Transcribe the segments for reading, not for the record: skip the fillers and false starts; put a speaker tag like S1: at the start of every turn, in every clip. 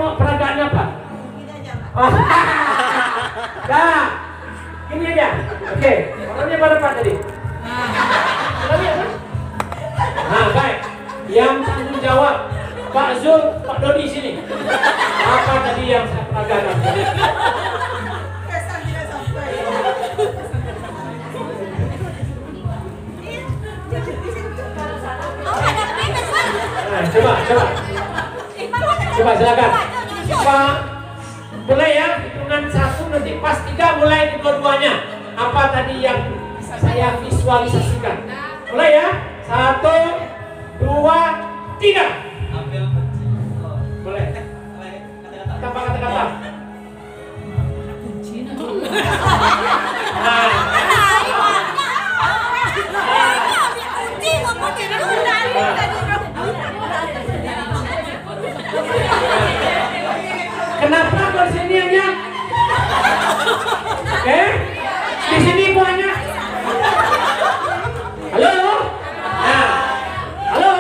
S1: mau peragaannya apa? Oh. Nah, gini aja. Oke, orangnya pada Pak tadi. Nah, baik. Yang tanggung jawab Pak Zul, Pak Dodi sini. Apa tadi yang saya peragakan? Nah, coba silakan. Pak, mulai ya, hitungan 1 nanti pas 3 mulai di dua-duanya. Apa tadi yang saya visualisasikan? Mulai ya, 1, 2, 3. Boleh. Tanpa kata-kata. Kenapa kok sini aja? Di sini banyak. Halo? Nah, halo?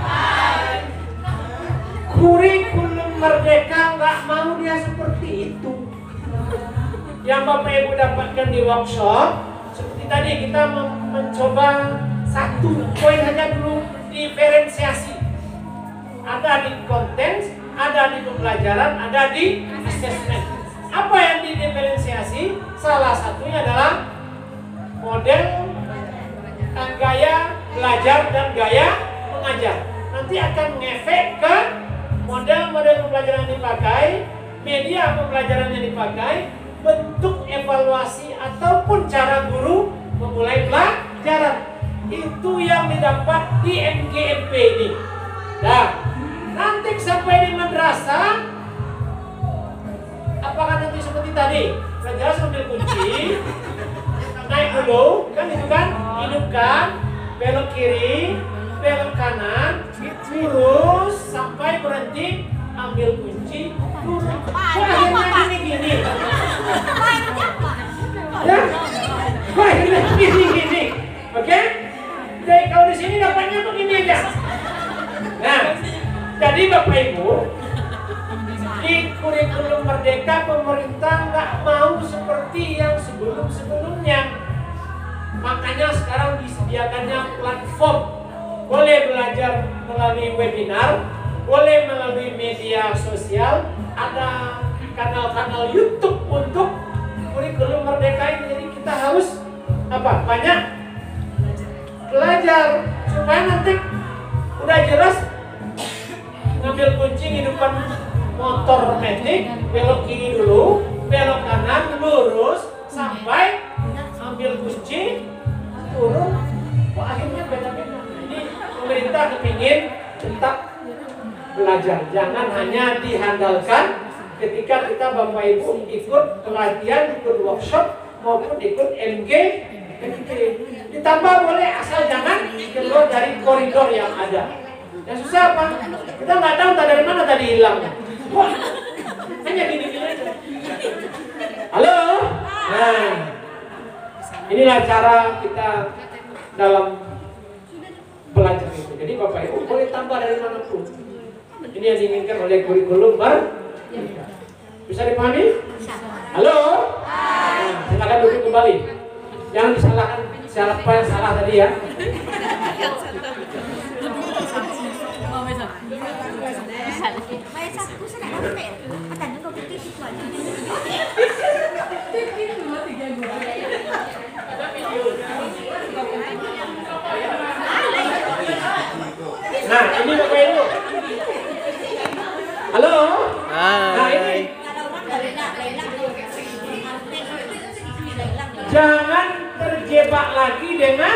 S1: Kurikulum Merdeka nggak mau dia seperti itu. Yang Bapak Ibu dapatkan di workshop, seperti tadi kita mencoba 1 poin saja dulu, diferensiasi. Ada di konten, ada di pembelajaran, ada di assessment. Apa yang didiferensiasi? Salah satunya adalah model gaya belajar dan gaya mengajar. Nanti akan ngefek ke model-model pembelajaran yang dipakai, media pembelajaran yang dipakai, bentuk evaluasi ataupun cara guru memulai pelajaran. Itu yang didapat di MGMP ini. Nah, nanti sampai di madrasah, apakah nanti seperti tadi? Pelajaran sambil kunci, naik dulu, kan itu kan, hidupkan, belok kiri, belok kanan, lurus sampai berhenti, ambil kunci, turun. Akhirnya gini-gini. Ya, akhirnya gini-gini. Oke? Jadi kalau di sini dapatnya begini aja. Nah, jadi Bapak Ibu, di kurikulum Merdeka pemerintah nggak mau seperti yang sebelum-sebelumnya. Makanya sekarang disediakannya platform. Boleh belajar melalui webinar, boleh melalui media sosial, ada kanal-kanal YouTube untuk kurikulum Merdeka ini. Jadi kita harus apa? Banyak belajar supaya nanti udah jelas ngambil kunci hidupkan motor metik, belok kiri dulu, belok kanan, lurus sampai ambil kunci, turun. Kok akhirnya beda-beda. Ini pemerintah kepingin tetap belajar, jangan hanya dihandalkan ketika kita Bapak Ibu ikut pelatihan, ikut workshop maupun ikut MG. Ditambah boleh asal jangan keluar dari koridor yang ada. Yang susah apa? Kita nggak tahu dari mana tadi hilangnya. Wah, hanya gini-gini aja. Halo? Nah, inilah cara kita dalam belajar itu. Jadi Bapak Ibu boleh tambah dari manapun. Ini yang diinginkan oleh kurikulum Merdeka. Bisa dipahami? Halo? Nah, silakan duduk kembali. Jangan disalahkan siapa yang salah tadi ya. Nah, ini Bapak Ibu. Halo? Nah, ini. Jangan terjebak lagi dengan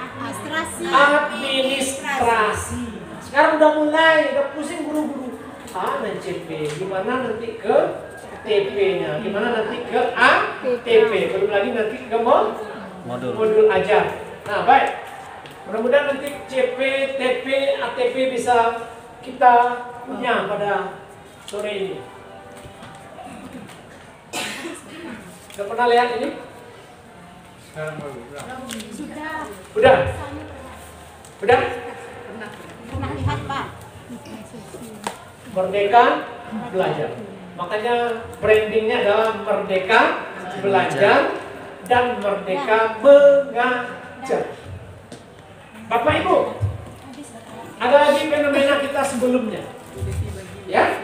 S1: administrasi. Sekarang udah mulai, udah pusing guru-guru. Main CP, gimana nanti ke TP-nya, gimana nanti ke ATP, belum lagi nanti ke modul ajar. Nah, baik. Mudah-mudahan nanti CP, TP, ATP bisa kita punya pada sore ini. Udah pernah lihat ini? Sudah? Udah?
S2: Pernah lihat Pak.
S1: Merdeka belajar. Makanya brandingnya adalah Merdeka Belajar dan Merdeka Mengajar. Bapak Ibu, ada lagi fenomena kita sebelumnya. Ya,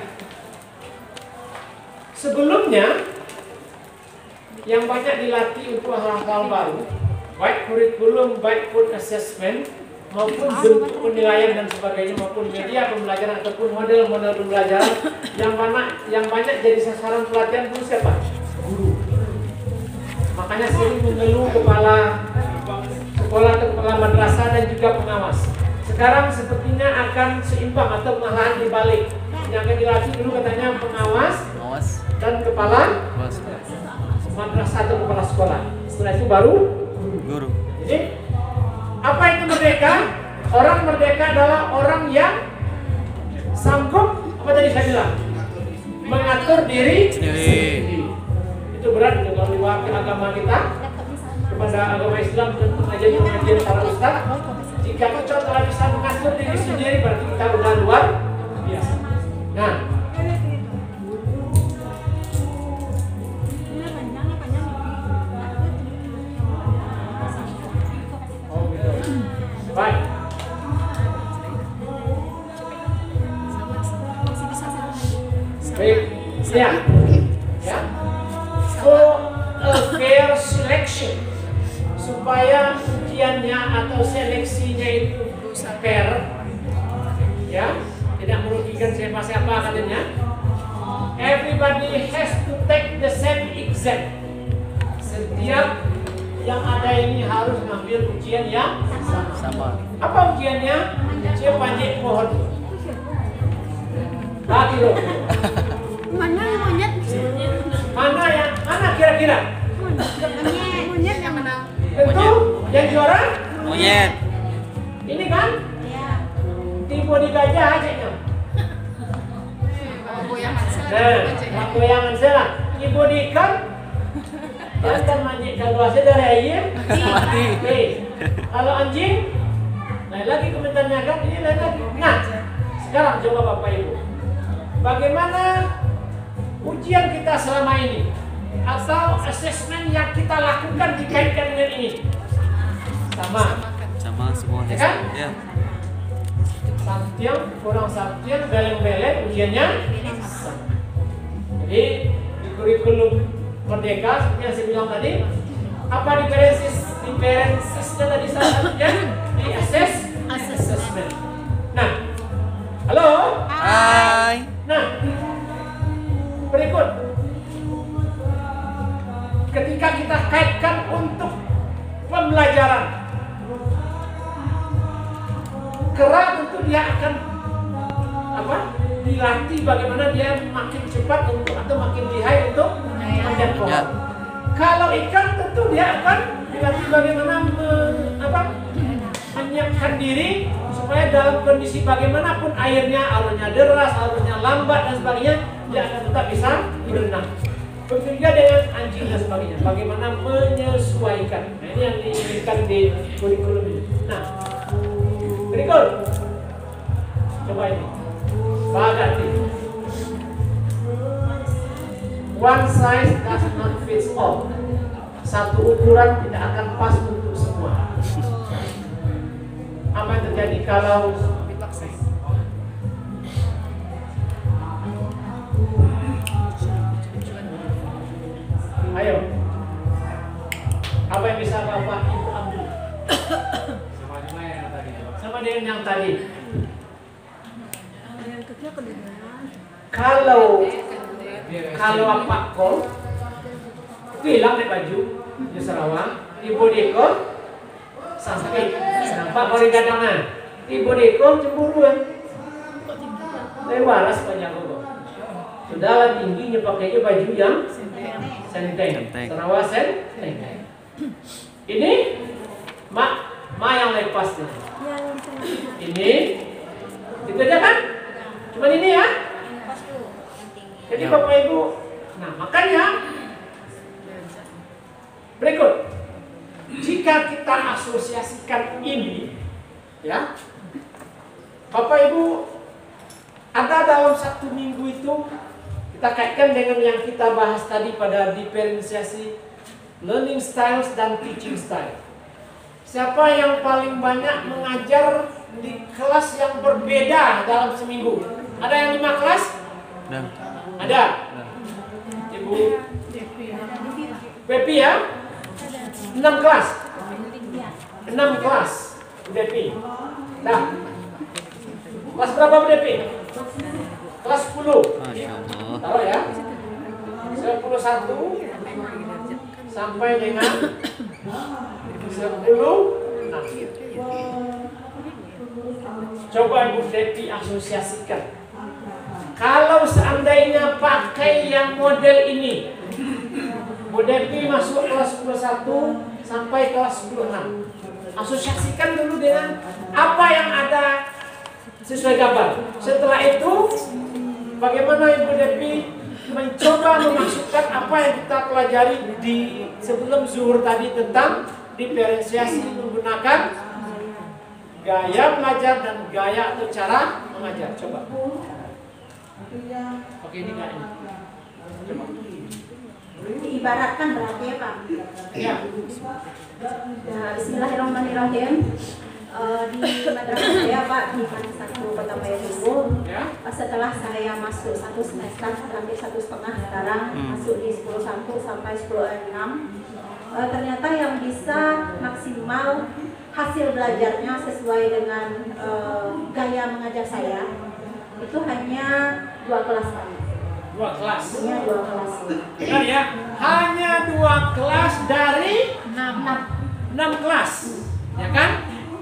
S1: sebelumnya yang banyak dilatih untuk hal-hal baru, baik kurikulum, baik pun assessment, maupun bentuk penilaian dan sebagainya, maupun media pembelajaran ataupun model-model pembelajaran yang banyak jadi sasaran pelatihan itu siapa? Guru. Makanya sering mengeluh kepala sekolah atau kepala madrasah dan juga pengawas. Sekarang sepertinya akan seimbang atau malahan dibalik. Yang akan dilatih dulu katanya pengawas dan kepala madrasah atau kepala sekolah. Setelah itu baru guru. Jadi apa itu merdeka? Orang merdeka adalah orang yang sanggup, apa tadi saya bilang, mengatur diri sendiri. Itu berat kalau diwakil agama kita kepada agama Islam dan pengajian para ustaz. Jika kita telah bisa mengatur diri sendiri, berarti kita udah luar biasa. Nah, baik. Baik, ya. Ya. For a fair selection, supaya ujiannya atau seleksinya itu fair, ya, tidak merugikan siapa-siapa katanya. Everybody has to take the same exam. Setiap yang ada ini harus ngambil ujian yang sama. Apa ujiannya? Ujian panjat pohon. Lagi loh.
S2: Mana yang monyet?
S1: Mana kira-kira?
S2: Monyet yang menang.
S1: Tentu yang juara
S3: monyet.
S1: ini kan?
S2: Iya.
S1: Tipe di gajah aja nya. Nah, goyangan saya. Ibu di ikan. Dan kan manjik kalau hasil dari air. Mati. Kalau anjing, lain lagi komentarnya kan? Ini lain lagi. Nah, sekarang coba Bapak Ibu, bagaimana ujian kita selama ini atau asesmen yang kita lakukan dikaitkan dengan ini? Sama
S3: semua
S1: ya kan?
S3: Ya.
S1: Samtiang kurang samtiang beleng-beleng ujiannya sama. Jadi di kurikulum Merdeka seperti yang saya bilang tadi, apa diferensisnya tadi salah satunya di assessment. Nah, halo.
S3: Hai.
S1: Nah, berikut. Ketika kita kaitkan untuk pembelajaran, kera tentu dia akan dilatih bagaimana dia makin cepat untuk atau makin lihai untuk manjat pohon.
S3: Ya.
S1: Kalau ikan tentu dia akan dilatih bagaimana menyiapkan diri supaya dalam kondisi bagaimanapun airnya deras, alurnya lambat dan sebagainya, dia akan tetap bisa berenang. Begitu juga dengan anjing dan sebagainya. Bagaimana menyesuaikan. Nah, ini yang diinginkan di kurikulum ini. Nah, berikut. Coba ini. Bagati. One size does not fit all. Satu ukuran tidak akan pas untuk semua. Apa yang terjadi kalau ayo, apa yang bisa Bapak Ibu ambil? Sama dengan yang tadi. Kalau apa kok bilang di baju di Sarawak, ibu deko sampai nampak boleh gadangan. Ibu deko cemburuan. Saya waras banyak kok. Sudahlah tingginya pakainya baju yang senteng. Sarawak senteng. Ini mak yang lepasnya. Ini itu aja kan? Cuma ini ya. Jadi Bapak Ibu, nah makanya berikut, jika kita asosiasikan ini, ya, Bapak Ibu Ada dalam satu minggu itu, kita kaitkan dengan yang kita bahas tadi pada diferensiasi learning styles dan teaching style. Siapa yang paling banyak mengajar di kelas yang berbeda dalam seminggu? Ada yang 5 kelas? Ada. Ibu Pepi ya? 6 kelas. 6 kelas. Bu Depi. Nah. Kelas berapa Bu Depi? Kelas 10. Taruh ya. 11 sampai dengan 10. Coba Ibu Depi asosiasikan. Kalau seandainya pakai yang model ini, Bu Depi masuk kelas 11 sampai kelas 10. Asosiasikan dulu dengan apa yang ada sesuai gambar. Setelah itu, bagaimana Ibu Depi mencoba memasukkan apa yang kita pelajari di sebelum zuhur tadi tentang diferensiasi menggunakan gaya belajar dan gaya atau cara mengajar. Coba. Oke, ini enggak ini. Coba.
S2: Diibaratkan berarti ya Pak.
S1: Ya.
S2: Nah, Bismillahirrahmanirrahim. Di madrasah saya Pak di satu Kota Payakumbuh.
S1: Ya.
S2: Setelah saya masuk satu semester, terakhir 1,5 sekarang masuk di 10.1 sampai 10.6. Ternyata yang bisa maksimal hasil belajarnya sesuai dengan gaya mengajar saya itu hanya 2 kelas Pak.
S1: 2 kelas.
S2: Hanya 2 kelas.
S1: Dengar ya, hanya 2 kelas dari 6 kelas, ya kan?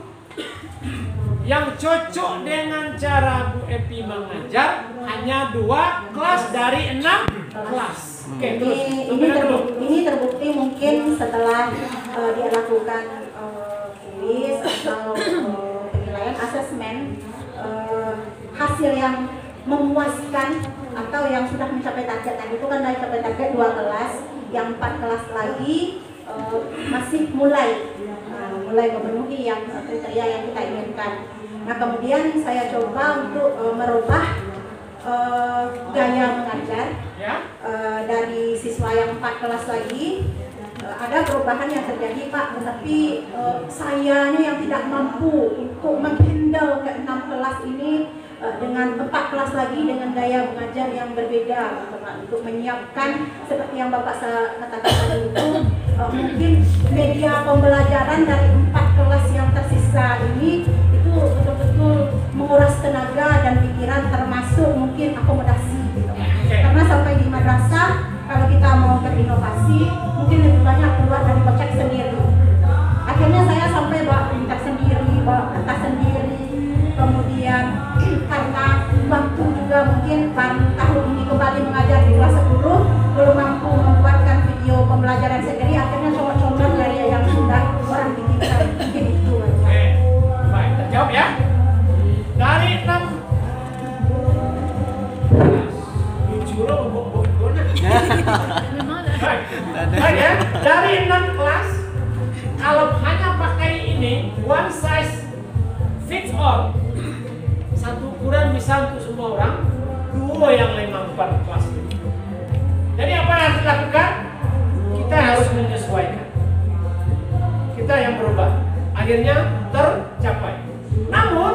S1: Yang cocok dengan cara Bu Epi mengajar hanya 2 kelas dari 6 kelas. Oke, terus.
S2: Ini terbukti mungkin setelah dia lakukan kuis atau penilaian asesmen, hasil yang memuaskan atau yang sudah mencapai target tadi itu kan dari mencapai target 2 kelas, yang 4 kelas lagi masih mulai memenuhi yang kriteria yang kita inginkan. Nah kemudian saya coba untuk merubah gaya mengajar dari siswa yang 4 kelas lagi. Ada perubahan yang terjadi Pak, tetapi sayanya yang tidak mampu untuk menghandle ke 6 kelas ini dengan 4 kelas lagi dengan gaya mengajar yang berbeda Pak, untuk menyiapkan seperti yang Bapak katakan tadi itu mungkin media pembelajaran dari 4 kelas yang tersisa ini itu betul-betul menguras tenaga dan pikiran, termasuk mungkin akomodasi gitu. Karena sampai di madrasah kalau kita mau berinovasi mungkin lebih banyak keluar dari kocek sendiri. Akhirnya saya sampai bawa printer sendiri, bawa kertas sendiri. Kemudian karena waktu juga mungkin tahun ini kembali mengajar di kelas 10 belum mampu membuatkan video pembelajaran sendiri, akhirnya coba-coba gaya yang sudah orang bikinkan. Mungkin itu.
S1: Oke, baik, terjawab ya. Dari 6 Baik ya, dari 6 kelas kalau hanya pakai ini one size fits all, satu ukuran bisa untuk semua orang, 2 yang 4 kelas. Jadi apa yang harus dilakukan? Kita harus menyesuaikan, kita yang berubah, akhirnya tercapai. Namun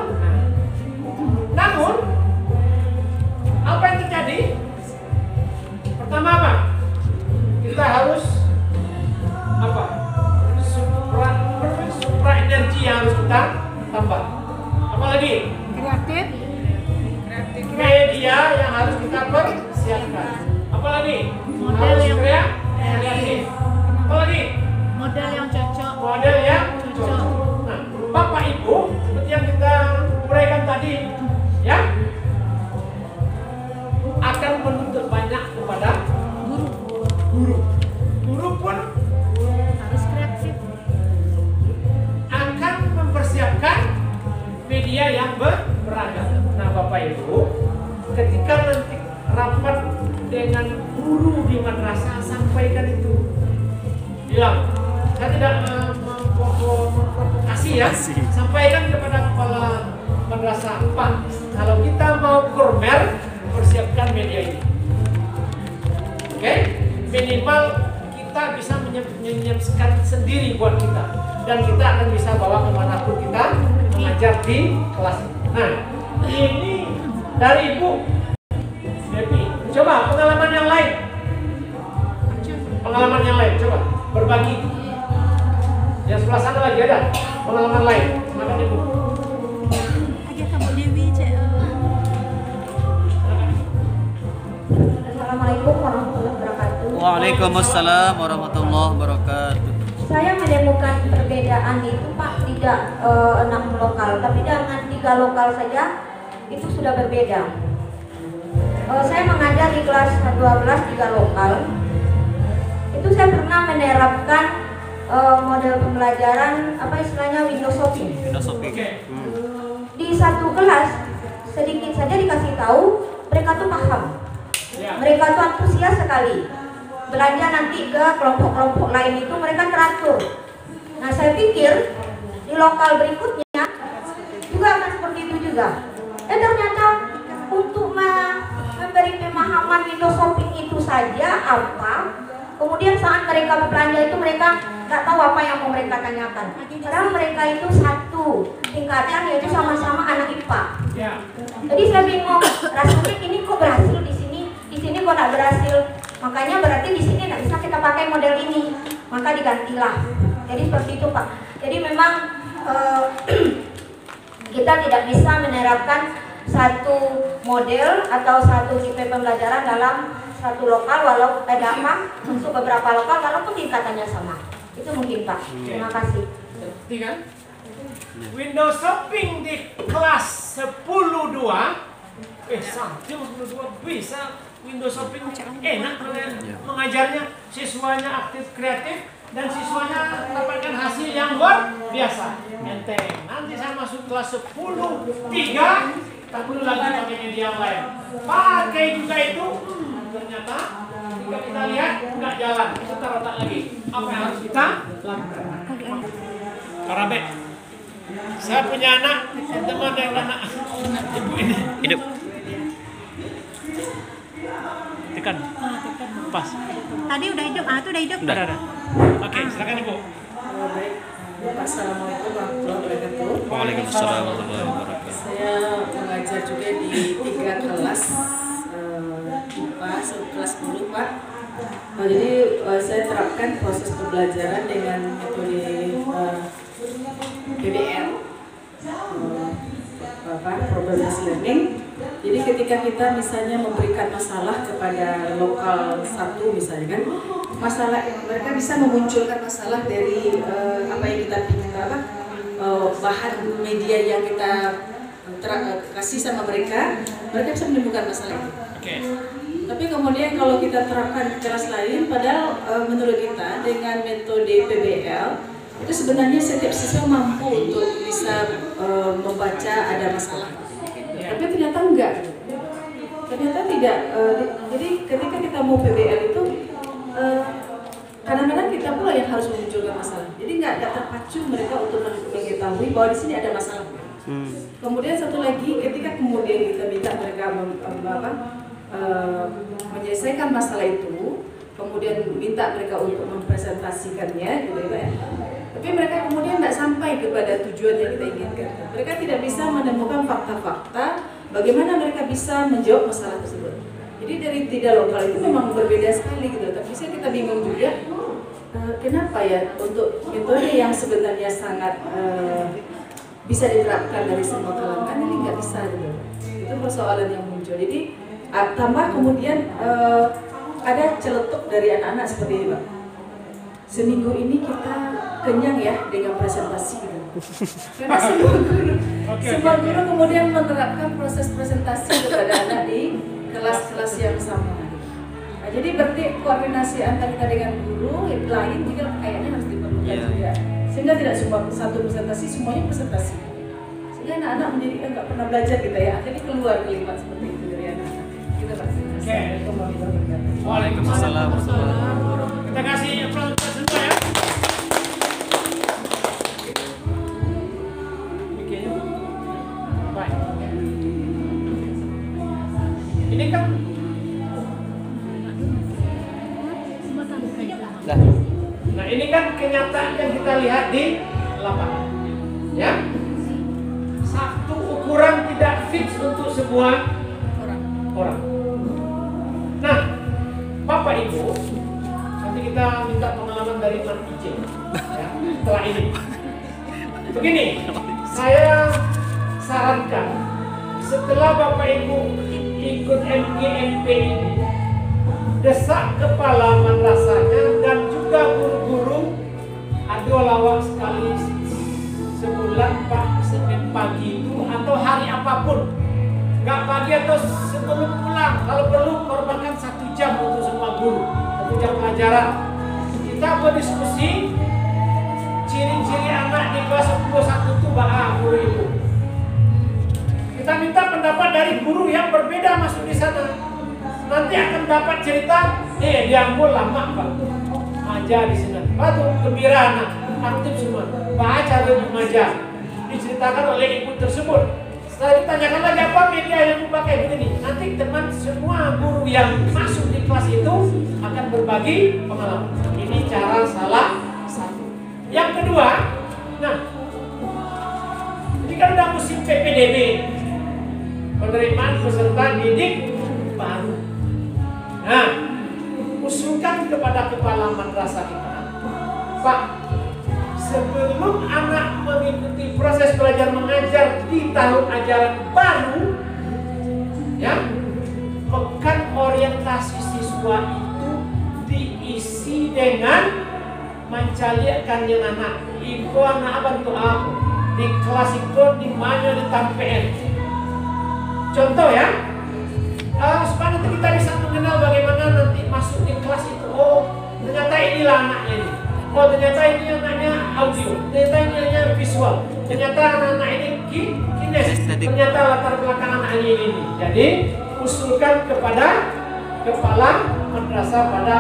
S1: apa yang terjadi? Pertama apa? Kita harus apa? Supra energi yang harus kita tambah. Apalagi?
S2: Kreatif.
S1: Media yang harus kita persiapkan. Apalagi?
S2: Model
S1: harus
S2: yang
S1: kreatif. Apalagi?
S2: Model yang cocok.
S1: Model yang cocok. Nah, Bapak Ibu, seperti yang kita uraikan tadi, ya, akan menuntut banyak kepada guru. Guru pun
S2: Harus kreatif.
S1: akan mempersiapkan media yang beragam. Nah, Bapak Ibu, ketika nanti rapat dengan guru di madrasah, sampaikan itu. Bilang, saya tidak memprovokasi ya, sampaikan kepada kepala berasa, Pak, kalau kita mau kurmer, persiapkan media ini. Oke? Minimal kita bisa menyiapkan sendiri buat kita. Dan kita akan bisa bawa kemanapun kita mengajar di kelas. Nah, ini dari Ibu Devi. Coba pengalaman yang lain. Pengalaman yang lain, coba berbagi. Yang sebelah sana lagi ada pengalaman lain. Silakan Ibu.
S2: Assalamualaikum warahmatullahi wabarakatuh.
S3: Waalaikumsalam warahmatullahi wabarakatuh.
S2: Saya menemukan perbedaan itu Pak tidak 6 lokal, tapi dengan 3 lokal saja itu sudah berbeda. Saya mengajar di kelas 12 3 lokal. Itu saya pernah menerapkan model pembelajaran apa istilahnya window shopping.
S3: Windows shopping.
S2: Di satu kelas sedikit saja dikasih tahu, mereka tuh paham. Mereka tuh antusias sekali. Belanja nanti ke kelompok-kelompok lain itu mereka teratur. Nah, saya pikir di lokal berikutnya juga akan seperti itu juga. Dan ternyata untuk memberi pemahaman window shopping itu saja apa, kemudian saat mereka berbelanja itu mereka nggak tahu apa yang mau mereka tanyakan. Padahal mereka itu satu tingkatan, yaitu sama-sama anak IPA. Jadi saya bingung, rasanya ini kok berhasil di sini kok nggak berhasil. Makanya berarti di sini nggak bisa kita pakai model ini, maka digantilah. Jadi seperti itu Pak. Jadi memang kita tidak bisa menerapkan satu model atau satu tipe pembelajaran dalam satu lokal walau untuk beberapa lokal walaupun tingkatannya sama. Itu mungkin Pak. Terima kasih.
S1: Kan? Windows shopping di kelas 10-2 sampai 10-2 bisa Windows shopping enak mengajarnya, siswanya aktif kreatif dan siswanya mendapatkan hasil yang luar biasa. Enteng. Nanti saya masuk kelas 10-3 tak perlu lagi pakai media yang lain. Pakai juga itu ternyata jika kita lihat nggak jalan, kita taruh lagi. Apa yang harus kita lakukan? Karabe. Saya punya anak, teman yang anak ibu ini
S3: Hidup.
S1: tekan pas
S4: Tadi udah hidup, itu udah hidup.
S1: ada. Oke, silakan Ibu.
S5: Baik, Assalamualaikum warahmatullahi wabarakatuh.
S3: Waalaikumsalam warahmatullahi wabarakatuh.
S5: Saya mengajar juga di 3 kelas IPA, kelas 10 Pak. Jadi saya terapkan proses pembelajaran dengan metode PBL, problem based learning. Jadi ketika kita misalnya memberikan masalah kepada lokal 1 misalnya kan, masalah mereka bisa memunculkan masalah dari apa yang kita bahan media yang kita kasih sama mereka bisa menemukan masalah itu.
S1: Oke.
S5: Tapi kemudian kalau kita terapkan ke kelas lain, padahal menurut kita dengan metode PBL itu sebenarnya setiap siswa mampu untuk bisa membaca ada masalah. Tapi ternyata enggak. Ternyata tidak. Jadi ketika kita mau PBL itu kadang-kadang kita pula yang harus memunculkan masalah. Jadi enggak terpacu mereka untuk mengetahui bahwa di sini ada masalah. Kemudian satu lagi, ketika kemudian kita minta mereka menyelesaikan masalah itu, kemudian minta mereka untuk mempresentasikannya, gitu ya. Tapi mereka kemudian tidak sampai kepada tujuan yang kita inginkan. Mereka tidak bisa menemukan fakta-fakta bagaimana mereka bisa menjawab masalah tersebut. Jadi dari 3 lokal itu memang berbeda sekali gitu. Tapi kita bingung juga kenapa ya untuk metode yang sebenarnya sangat bisa diterapkan dari semua kalangan ini nggak bisa gitu. Itu persoalan yang muncul. Jadi tambah kemudian ada celetuk dari anak-anak seperti ini Pak. Seminggu ini kita kenyang ya dengan presentasi gitu. Karena semua guru kemudian menerapkan proses presentasi kepada anak di kelas-kelas yang sama. Nah, jadi berarti koordinasi antara kita dengan guru lain juga kayaknya harus diperlukan juga. Sehingga tidak cuma satu presentasi, semuanya presentasi. Sehingga anak-anak menjadi nggak pernah belajar gitu ya. Akhirnya keluar kalimat seperti itu dari anak-anak. Kita pasti.
S3: Waalaikumsalam warahmatullahi wabarakatuh.
S1: Kita kasih aplaus semua ya. Baik. kenyataan yang kita lihat di lapangan. Ya, satu ukuran tidak fix untuk semua orang. Nah, Bapak Ibu, nanti kita minta pengalaman dari Mas Ijin ya, setelah ini. Begini, saya sarankan setelah Bapak Ibu ikut MGMP ini, desak kepala madrasahnya dan juga guru-guru ada lawak sekali sebulan Pak, Senin pagi itu atau hari apapun, nggak pagi atau sebelum pulang, kalau perlu korbankan 1 jam untuk semua guru, 1 jam pelajaran. Kita berdiskusi ciri-ciri anak di kelas 10-1 itu guru ibu. Kita minta pendapat dari guru yang berbeda masuk di sana. Nanti akan dapat cerita, diambil lama Pak, aja di sana. Batu gembira anak, aktif semua, baca lebih maja, diceritakan oleh ibu tersebut. Setelah ditanyakan lagi apa media yang dipakai begini, nanti teman semua guru yang masuk di kelas itu akan berbagi pengalaman. Ini cara salah satu. Yang kedua, nah, ini kan udah musim PPDB, penerimaan peserta didik baru. Nah, usulkan kepada kepala madrasah kita, Pak, sebelum anak mengikuti proses belajar mengajar di tahun ajaran baru, ya, pekan orientasi siswa itu diisi dengan mencaliakannya anak. Ibu anak bantu aku di kelas itu di mana ditampen. Contoh ya, supaya nanti kita bisa mengenal bagaimana nanti masuk di kelas itu. Oh, ternyata inilah anaknya ini. Oh, ternyata ini anaknya audio. Ternyata ini anaknya visual. Ternyata anak ini kinesis. Ternyata latar belakang anak ini. Jadi usulkan kepada kepala madrasah pada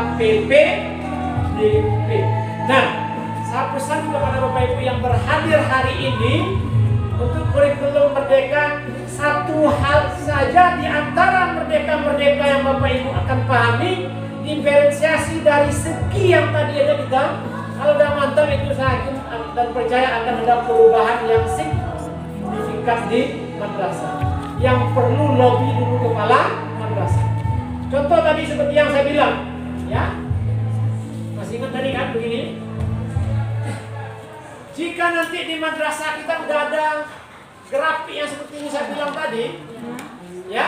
S1: PPDB. Nah, saya pesan kepada Bapak Ibu yang berhadir hari ini untuk kurikulum Merdeka, satu hal saja di antara merdeka-merdeka yang Bapak Ibu akan pahami, diferensiasi dari segi yang tadi ada kita. Kalau udah mantap itu saya yakin dan percaya akan ada perubahan yang signifikan di madrasah. Yang perlu lobby dulu kepala madrasah. Contoh tadi seperti yang saya bilang, ya. Masih ingat tadi kan begini? Jika nanti di madrasah kita udah ada grafik yang seperti ini saya bilang tadi, ya.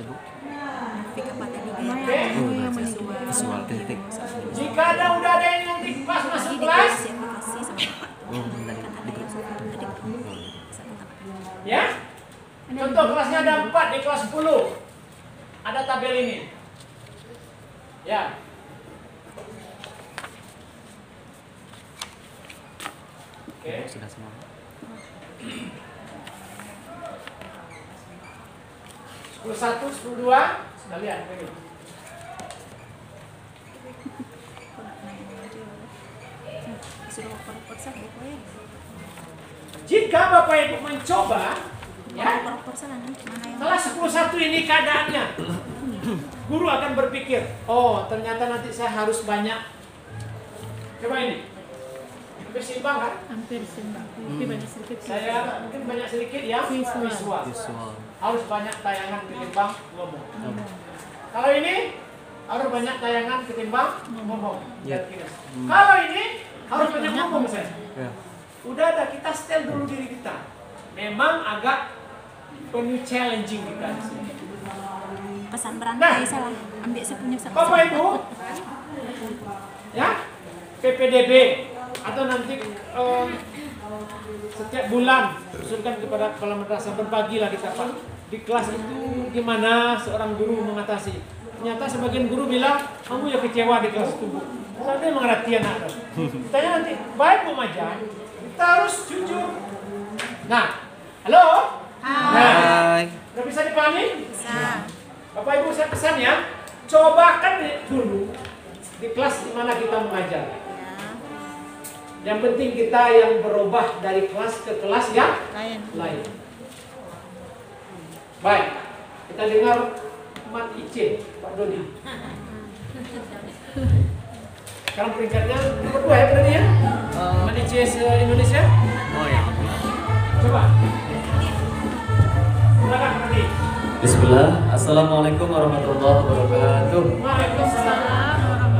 S1: Oke.
S3: Visual titik.
S1: Jika udah ada yang nanti pas masuk kelas, ya. Contoh kelasnya ada 4, di kelas 10 ada tabel ini, ya. Oke.
S3: Sudah semua.
S1: 11, 12, sudah lihat ini. Jika Bapak Ibu mencoba, ya, kelas 11 ini keadaannya, guru akan berpikir, oh ternyata nanti saya harus banyak. Coba ini, hampir seimbang kan?
S6: Hampir seimbang, tapi banyak sedikit.
S1: Saya mungkin banyak sedikit yang visual. Harus banyak tayangan ketimbang ngomong. Kalau ini harus banyak tayangan ketimbang ngomong. Kalau ini harus banyak ngomong saya. Udah ada, kita setel dulu diri kita. Memang agak penuh challenging kita di sini.
S4: Pesan berantai salah. Ambil saya punya pesan.
S1: Bapak Ibu, ya, PPDB atau nanti setiap bulan usulkan kepada kepala madrasah, berbagilah kita Pak. Di kelas itu gimana seorang guru mengatasi. Ternyata sebagian guru bilang, kamu ya kecewa di kelas itu Bu. Dia mengerti anak. Tanya nanti, baik Bu Majan, kita harus jujur. Nah, halo? Hai. Udah bisa dipahami?
S4: Bisa.
S1: Bapak Ibu saya pesan ya, cobakan dulu di kelas di mana kita mengajar. Yang penting kita yang berubah dari kelas ke kelas yang lain. Baik, kita dengar Mat Icin, Pak Dodi. Sekarang peringkatnya nomor 2 ya berarti ya? Manajer Indonesia.
S3: Oh ya.
S1: Coba. Silakan Adi.
S3: Bismillah. Assalamualaikum warahmatullahi wabarakatuh.
S1: Waalaikumsalam.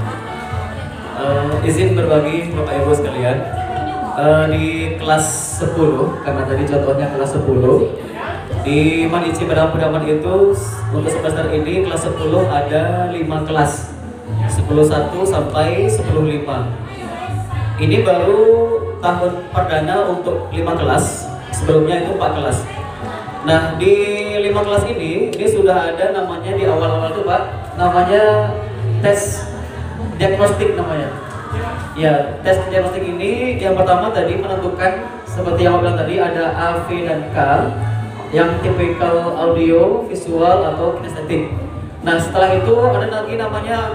S3: Izin berbagi Bapak Ibu sekalian. Di kelas 10, karena tadi contohnya kelas 10 di Manici Padang Pedaman itu untuk semester ini kelas 10 ada 5 kelas, 10.1 sampai 10.5. Ini baru tahun perdana untuk 5 kelas, sebelumnya itu 4 kelas. Nah di 5 kelas ini sudah ada namanya di awal-awal tuh Pak, namanya tes diagnostik namanya. Ya, tes diagnostik ini yang pertama tadi menentukan seperti yang aku bilang tadi ada A, V, dan K yang tipikal audio, visual, atau kinestetik. Nah setelah itu ada lagi namanya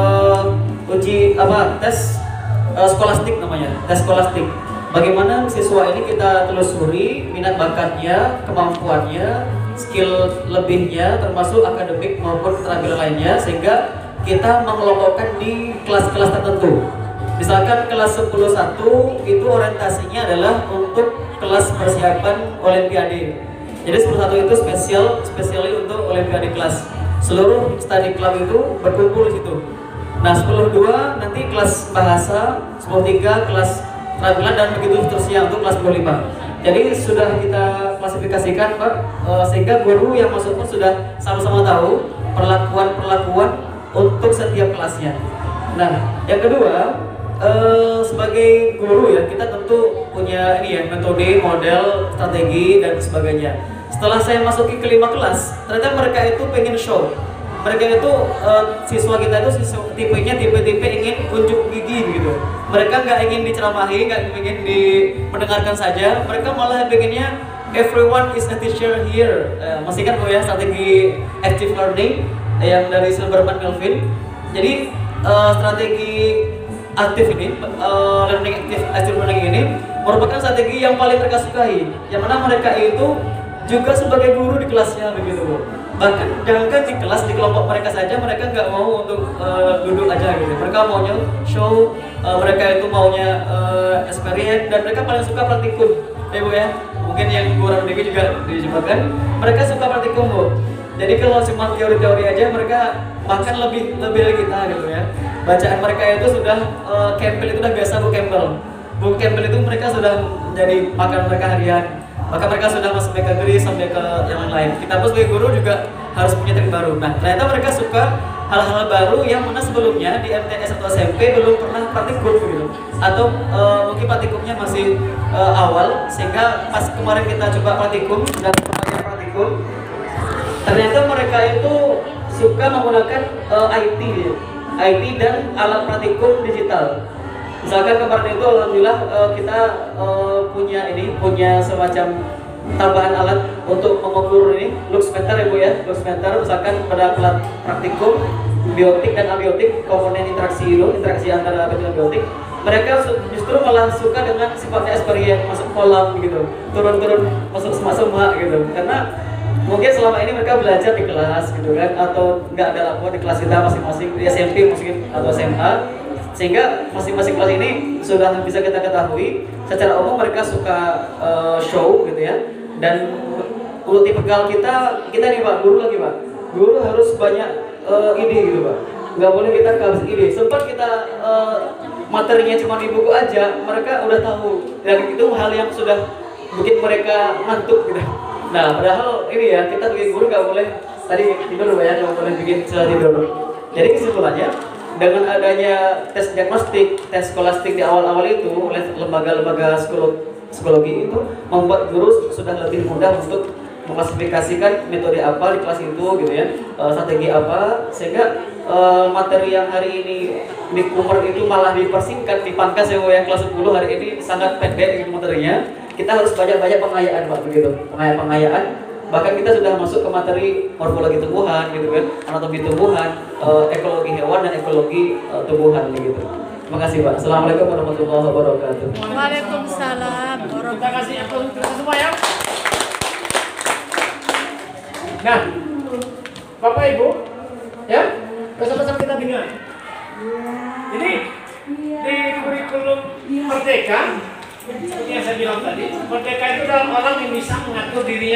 S3: tes skolastik namanya, tes skolastik. Bagaimana siswa ini kita telusuri minat bakatnya, kemampuannya, skill lebihnya, termasuk akademik maupun keterampilan lainnya, sehingga kita mengelompokkan di kelas-kelas tertentu. Misalkan kelas 10.1 itu orientasinya adalah untuk kelas persiapan Olimpiade. Jadi 10.1 itu spesiali untuk Olimpiade kelas. Seluruh study club itu berkumpul di situ. Nah 10.2 nanti kelas bahasa, 10.3 kelas keterampilan, dan begitu seterusnya untuk kelas 10.5. Jadi sudah kita klasifikasikan Pak, sehingga guru yang masuk pun sudah sama-sama tahu perlakuan untuk setiap kelasnya. Nah yang kedua, sebagai guru ya kita tentu punya ini ya, metode, model, strategi, dan sebagainya. Setelah saya masuki ke 5 kelas, ternyata mereka itu pengen show. Mereka itu siswa kita itu tipenya tipe-tipe ingin unjuk gigi gitu. Mereka nggak ingin diceramahi, nggak ingin mendengarkan saja. Mereka malah pengennya everyone is a teacher here. Masih kan Bu ya strategi active learning yang dari Silberman Melvin. Jadi strategi aktif ini, active learning ini merupakan strategi yang paling mereka sukai, yang mana mereka itu juga sebagai guru di kelasnya begitu Bu. Bahkan jangankan di kelas, di kelompok mereka saja mereka nggak mau untuk duduk aja gitu. Mereka maunya show, mereka itu maunya experience, dan mereka paling suka praktikum ya Bu ya. Mungkin yang kurang lebih juga disebutkan, mereka suka praktikum Bu. Jadi kalau cuma teori-teori aja mereka bahkan lebih dari kita gitu ya. Bacaan mereka itu sudah Campbell itu udah biasa Bu Campbell. Bu Campbell itu mereka sudah menjadi makan mereka harian. Maka mereka sudah masuk ke Greece sampai ke yang lain. Kita pun sebagai guru juga harus punya trik baru. Nah ternyata mereka suka hal-hal baru yang mana sebelumnya di MTS atau SMP belum pernah praktikum gitu. Atau mungkin praktikumnya masih awal, sehingga pas kemarin kita coba praktikum dan berbagai praktikum, ternyata mereka itu suka menggunakan IT dan alat praktikum digital. Misalkan kemarin itu alhamdulillah kita punya semacam tambahan alat untuk mengukur ini lux meter ya Bu ya, lux meter. Misalkan pada alat praktikum biotik dan abiotik, komponen interaksi antara abiotik dan abiotik, mereka justru malah suka dengan sifatnya experience, masuk kolam gitu, turun masuk semak-semak gitu, karena mungkin selama ini mereka belajar di kelas gitu kan, atau nggak ada lapor di kelas kita masing-masing di SMP mungkin atau SMA, sehingga masing-masing kelas ini sudah bisa kita ketahui secara umum mereka suka show gitu ya. Dan untuk tipikal kita nih Pak, guru harus banyak ide gitu Pak, nggak boleh kita kehabisan ide. Sempat kita materinya cuma di buku aja, mereka udah tahu, dan itu hal yang sudah bikin mereka ngantuk gitu. Nah padahal ini ya, kita sebagai guru nggak boleh tadi tidur ya, nggak boleh bikin istilah tidur. Jadi kesimpulannya, dengan adanya tes diagnostik, tes skolastik di awal-awal itu oleh lembaga-lembaga psikologi itu membuat guru sudah lebih mudah untuk mengklasifikasikan metode apa di kelas itu gitu ya, strategi apa, sehingga materi yang hari ini di umur itu malah dipersingkat, dipangkas ya yang kelas 10 hari ini sangat pendek gitu materinya. Kita harus banyak-banyak pengayaan Pak begitu, pengayaan. Bahkan kita sudah masuk ke materi morfologi tumbuhan gitu kan, anatomi tumbuhan, ekologi hewan dan ekologi tumbuhan gitu. Terima kasih Pak. Assalamualaikum warahmatullahi wabarakatuh.
S6: Waalaikumsalam.
S1: Terima kasih untuk semua ya. Nah, Bapak Ibu, ya, bersama-sama kita dengar. Jadi di kurikulum Merdeka, seperti yang saya bilang tadi, Merdeka itu adalah orang yang bisa mengatur dirinya